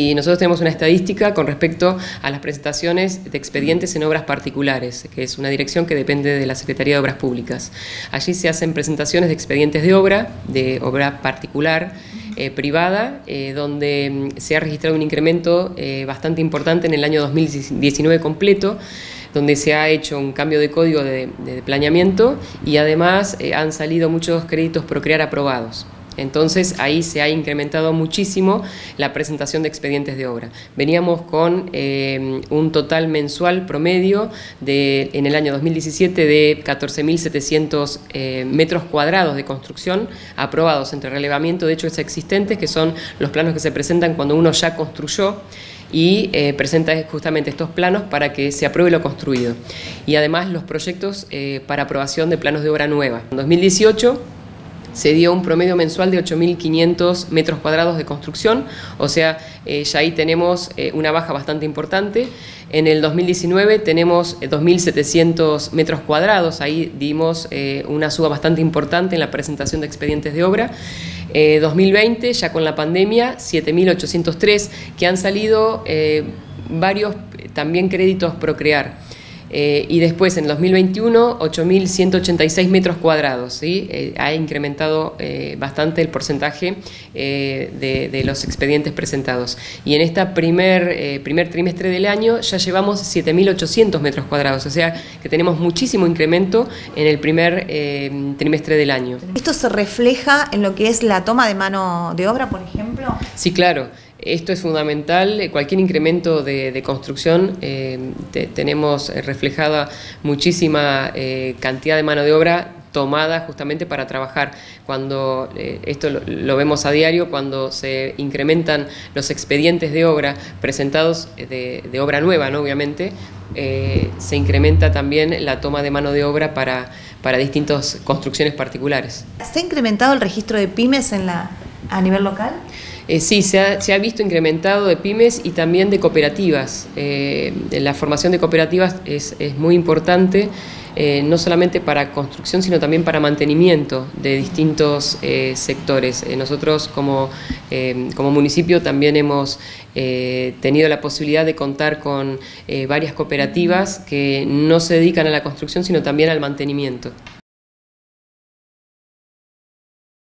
Y nosotros tenemos una estadística con respecto a las presentaciones de expedientes en obras particulares, que es una dirección que depende de la Secretaría de Obras Públicas. Allí se hacen presentaciones de expedientes de obra particular, privada, donde se ha registrado un incremento bastante importante en el año 2019 completo, donde se ha hecho un cambio de código de planeamiento y además han salido muchos créditos Procrear aprobados. Entonces ahí se ha incrementado muchísimo la presentación de expedientes de obra. Veníamos con un total mensual promedio en el año 2017 de 14.700 metros cuadrados de construcción aprobados entre relevamiento de hechos existentes, que son los planos que se presentan cuando uno ya construyó, y presenta justamente estos planos para que se apruebe lo construido. Y además los proyectos para aprobación de planos de obra nueva. En 2018 se dio un promedio mensual de 8.500 metros cuadrados de construcción, o sea, ya ahí tenemos una baja bastante importante. En el 2019 tenemos 2.700 metros cuadrados, ahí dimos una suba bastante importante en la presentación de expedientes de obra. 2020, ya con la pandemia, 7.803, que han salido varios también créditos Procrear. Y después en 2021 8.186 metros cuadrados, ¿sí? Ha incrementado bastante el porcentaje de los expedientes presentados. Y en este primer trimestre del año ya llevamos 7.800 metros cuadrados, o sea que tenemos muchísimo incremento en el primer trimestre del año. ¿Esto se refleja en lo que es la toma de mano de obra, por ejemplo? Sí, claro. Esto es fundamental, cualquier incremento de construcción, tenemos reflejada muchísima cantidad de mano de obra tomada justamente para trabajar. Cuando esto lo vemos a diario, cuando se incrementan los expedientes de obra presentados de obra nueva, ¿no? Obviamente, se incrementa también la toma de mano de obra para distintas construcciones particulares. ¿Se ha incrementado el registro de pymes a nivel local? Sí, se ha visto incrementado de pymes y también de cooperativas. La formación de cooperativas es muy importante, no solamente para construcción, sino también para mantenimiento de distintos sectores. Nosotros como municipio también hemos tenido la posibilidad de contar con varias cooperativas que no se dedican a la construcción, sino también al mantenimiento.